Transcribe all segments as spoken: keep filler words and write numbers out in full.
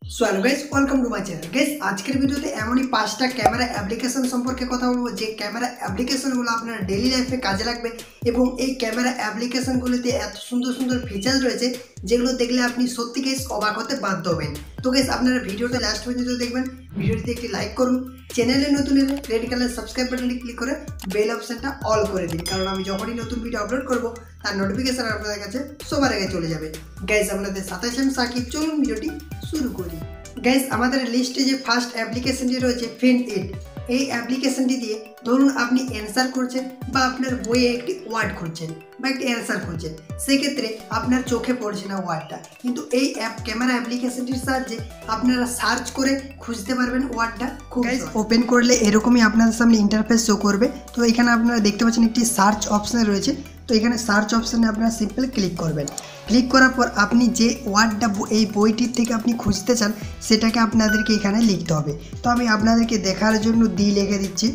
So hello guys, welcome to my channel. Guys आजकल भिडियोते एमनই পাঁচটা ক্যামেরা অ্যাপ্লিকেশন সম্পর্কে কথা বলবো যে ক্যামেরা অ্যাপ্লিকেশনগুলো আপনার ডেইলি লাইফে কাজে লাগবে এবং এই ক্যামেরা অ্যাপ্লিকেশনগুলোতে এত সুন্দর সুন্দর ফিচার্স রয়েছে যেগুলো দেখলে আপনি সত্যি গাইস অবাক হতে বাধ্য হবেন। তো গাইস আপনারা ভিডিওটা লাস্ট পর্যন্ত দেখবেন, ভিডিওটিতে একটি লাইক করুন, চ্যানেলে নতুন হলে রেড কালার সাবস্ক্রাইব বাটনটি ক্লিক করে বেল অপশনটা অল করে দিন, কারণ আমি যখনই নতুন ভিডিও আপলোড করব তার নোটিফিকেশন আপনাদের কাছে সবার আগে চলে যাবে। গাইস আপনাদের সাথে আমি সাকিব, চলুন ভিডিওটি শুরু করি। গাইস আমাদের লিস্টে যে ফার্স্ট অ্যাপ্লিকেশনটি রয়েছে ফিন্ড-ইট। এই অ্যাপ্লিকেশনটি দিয়ে ধরুন আপনি অ্যান্সার করছেন বা আপনার বইয়ে একটি ওয়ার্ড খুঁজছেন বা একটি অ্যান্সার খুঁজছেন, সেক্ষেত্রে আপনার চোখে পড়ছে না ওয়ার্ডটা, কিন্তু এই অ্যাপ ক্যামেরা অ্যাপ্লিকেশনটির সাহায্যে আপনারা সার্চ করে খুঁজতে পারবেন ওয়ার্ডটা। গাইস ওপেন করলে এরকমই আপনাদের সামনে ইন্টারফেস শো করবে। তো এখানে আপনারা দেখতে পাচ্ছেন একটি সার্চ অপশন রয়েছে। তো এখানে সার্চ অপশানে আপনারা সিম্পল ক্লিক করবেন। ক্লিক করার পর আপনি যে ওয়ার্ডটা এই বইটির থেকে আপনি খুঁজতে চান সেটাকে আপনাদেরকে এখানে লিখতে হবে। তো আমি আপনাদেরকে দেখার জন্য দি লিখে দিচ্ছি।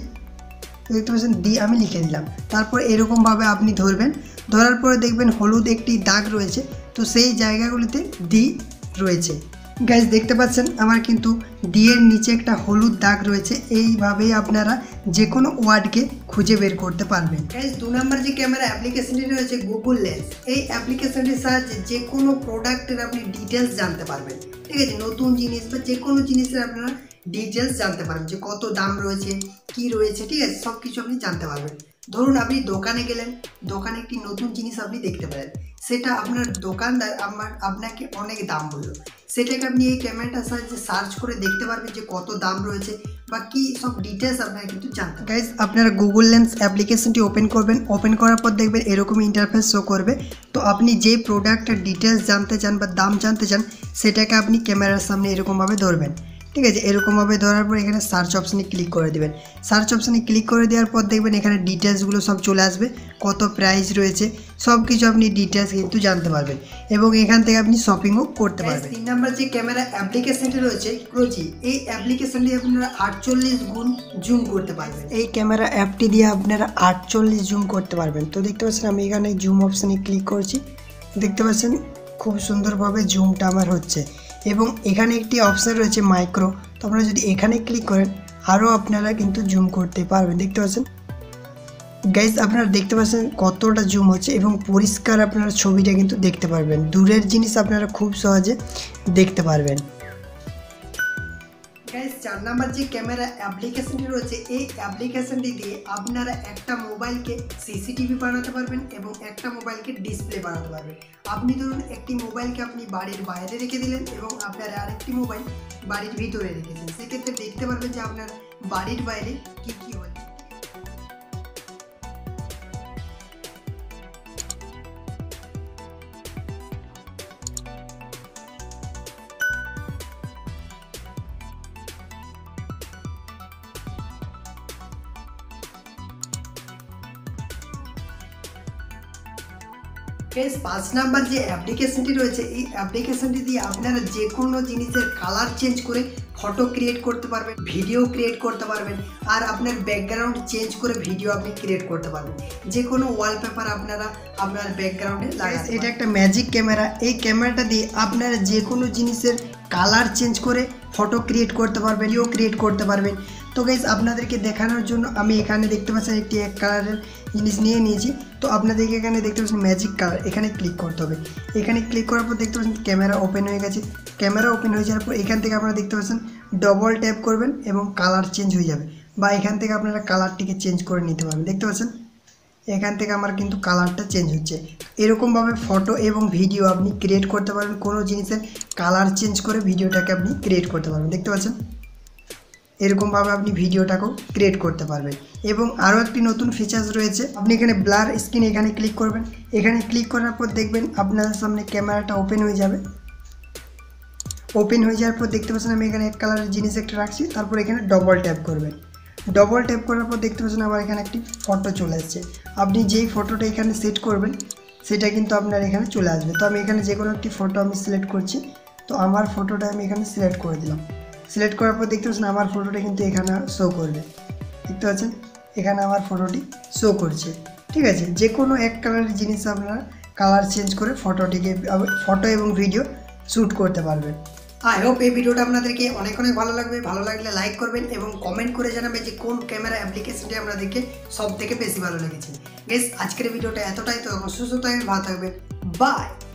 দেখতে পাচ্ছেন দি আমি লিখে দিলাম। তারপর এরকমভাবে আপনি ধরবেন, ধরার পরে দেখবেন হলুদ একটি দাগ রয়েছে, তো সেই জায়গাগুলিতে দি রয়েছে। গাইস দেখতে পাচ্ছেন আমার কিন্তু ডি এর নিচে একটা হলুদ দাগ রয়েছে। এইভাবেই আপনারা যে কোনো ওয়ার্ডকে খুঁজে বের করতে পারবেন। গাইস দু নম্বর যে ক্যামেরা অ্যাপ্লিকেশনটি রয়েছে গুগল লেন্স। এই অ্যাপ্লিকেশনটির সাহায্যে যে কোনো প্রোডাক্টের আপনি ডিটেলস জানতে পারবেন। ঠিক আছে, নতুন জিনিস বা যে কোনো জিনিসের আপনারা ডিটেলস জানতে পারবেন, যে কত দাম রয়েছে, কি রয়েছে, ঠিক আছে, সব কিছু আপনি জানতে পারবেন। ধরুন আপনি দোকানে গেলেন, দোকানে একটি নতুন জিনিস আপনি দেখতে পেলেন, সেটা আপনার দোকানদার আমার আপনাকে অনেক দাম বললো, সেটাকে আপনি এই ক্যামেরাটার সাহায্যে সার্চ করে দেখতে পারবেন যে কত দাম রয়েছে বা কি সব ডিটেলস আপনারা কিন্তু জানতে। গাইজ আপনারা গুগল লেন্স অ্যাপ্লিকেশনটি ওপেন করবেন। ওপেন করার পর দেখবেন এরকমই ইন্টারফেস শো করবে। তো আপনি যে প্রোডাক্টের ডিটেলস জানতে চান বা দাম জানতে চান সেটাকে আপনি ক্যামেরার সামনে এরকমভাবে ধরবেন। ঠিক আছে, এরকমভাবে ধরার পর এখানে সার্চ অপশানে ক্লিক করে দেবেন। সার্চ অপশানে ক্লিক করে দেওয়ার পর দেখবেন এখানে ডিটেলসগুলো সব চলে আসবে, কত প্রাইস রয়েছে সব কিছু আপনি ডিটেলস কিন্তু জানতে পারবেন এবং এখান থেকে আপনি শপিংও করতে পারবেন। তিন নম্বর যে ক্যামেরা অ্যাপ্লিকেশনটি রয়েছে ক্রোজি। এই অ্যাপ্লিকেশনটি আপনারা আটচল্লিশ গুণ জুম করতে পারবেন। এই ক্যামেরা অ্যাপটি দিয়ে আপনারা আটচল্লিশ জুম করতে পারবেন। তো দেখতে পাচ্ছেন আমি এখানে জুম অপশানে ক্লিক করছি, দেখতে পাচ্ছেন খুব সুন্দরভাবে জুমটা আমার হচ্ছে এবং এখানে একটি অপশান রয়েছে মাইক্রো। তো আপনারা যদি এখানে ক্লিক করেন আরও আপনারা কিন্তু জুম করতে পারবেন। দেখতে পাচ্ছেন গাইজ আপনারা দেখতে পাচ্ছেন কতটা জুম হচ্ছে এবং পরিষ্কার আপনারা ছবিটা কিন্তু দেখতে পারবেন। দূরের জিনিস আপনারা খুব সহজে দেখতে পারবেন। গাইজ চার নাম্বার যে ক্যামেরা অ্যাপ্লিকেশনটি রয়েছে, এই অ্যাপ্লিকেশনটি দিয়ে আপনারা একটা মোবাইলকে সিসিটিভি বানাতে পারবেন এবং একটা মোবাইলকে ডিসপ্লে বানাতে পারবেন। আপনি ধরুন একটি মোবাইলকে আপনি বাড়ির বাইরে রেখে দিলেন এবং আপনার আরেকটি মোবাইল বাড়ির ভিতরে রেখেছেন, সেক্ষেত্রে দেখতে পারবেন যে আপনার বাড়ির বাইরে কী কী হচ্ছে। বেশ পাঁচ নাম্বার যে অ্যাপ্লিকেশনটি রয়েছে, এই অ্যাপ্লিকেশনটি দিয়ে আপনারা যে কোনো জিনিসের কালার চেঞ্জ করে ফটো ক্রিয়েট করতে পারবেন, ভিডিও ক্রিয়েট করতে পারবেন, আর আপনার ব্যাকগ্রাউন্ড চেঞ্জ করে ভিডিও আপনি ক্রিয়েট করতে পারবেন। যে কোনো ওয়ালপেপার আপনারা আপনার ব্যাকগ্রাউন্ডে লাগান। এটা একটা ম্যাজিক ক্যামেরা। এই ক্যামেরাটা দিয়ে আপনারা যে কোনো জিনিসের কালার চেঞ্জ করে ফটো ক্রিয়েট করতে পারবেন, ভিডিও ক্রিয়েট করতে পারবেন। তো গাইজ আপনাদেরকে দেখানোর জন্য আমি এখানে দেখতে পাচ্ছেন একটি এক কালারের জিনিস নিয়ে নিয়েছি। তো আপনাদেরকে এখানে দেখতে পাচ্ছেন ম্যাজিক কালার, এখানে ক্লিক করতে হবে। এখানে ক্লিক করার পর দেখতে পাচ্ছেন ক্যামেরা ওপেন হয়ে গেছে। ক্যামেরা ওপেন হয়ে যাওয়ার পর এখান থেকে আপনারা দেখতে পাচ্ছেন ডবল ট্যাপ করবেন এবং কালার চেঞ্জ হয়ে যাবে, বা এখান থেকে আপনারা কালারটিকে চেঞ্জ করে নিতে পারবেন। দেখতে পাচ্ছেন এখান থেকে আমার কিন্তু কালারটা চেঞ্জ হচ্ছে। এরকমভাবে ফটো এবং ভিডিও আপনি ক্রিয়েট করতে পারবেন, কোনো জিনিসের কালার চেঞ্জ করে ভিডিওটাকে আপনি ক্রিয়েট করতে পারবেন। দেখতে পাচ্ছেন এরকমভাবে আপনি ভিডিওটাকেও ক্রিয়েট করতে পারবেন। এবং আরও একটি নতুন ফিচার্স রয়েছে, আপনি এখানে ব্লার স্ক্রিন এখানে ক্লিক করবেন। এখানে ক্লিক করার পর দেখবেন আপনাদের সামনে ক্যামেরাটা ওপেন হয়ে যাবে। ওপেন হয়ে যাওয়ার পর দেখতে পাচ্ছেন আমি এখানে এক কালারের জিনিস একটা রাখছি, তারপর এখানে ডবল ট্যাপ করবেন। ডবল ট্যাপ করার পর দেখতে পাচ্ছেন আমার এখানে একটি ফটো চলে আসছে। আপনি যেই ফটোটা এখানে সেট করবেন সেটা কিন্তু আপনার এখানে চলে আসবে। তো আমি এখানে যে কোনো একটি ফটো আমি সিলেক্ট করছি। তো আমার ফটোটা আমি এখানে সিলেক্ট করে দিলাম। সিলেক্ট করার পর দেখতে পাচ্ছেন আমার ফটোটা কিন্তু এখানে শো করবে। দেখতে পাচ্ছেন এখানে আমার ফটোটি শো করছে। ঠিক আছে, যে কোনো এক কালারের জিনিস আপনারা কালার চেঞ্জ করে ফটোটিকে ফটো এবং ভিডিও শ্যুট করতে পারবেন। আই হোপ এই ভিডিওটা আপনাদেরকে অনেক অনেক ভালো লাগবে। ভালো লাগলে লাইক করবেন এবং কমেন্ট করে জানাবেন যে কোন ক্যামেরা অ্যাপ্লিকেশনটি আপনাদেরকে সব থেকে বেশি ভালো লেগেছে। গেস আজকের ভিডিওটা এতটাই, তো সুস্থ থাকবেন, ভালো থাকবেন, বাই।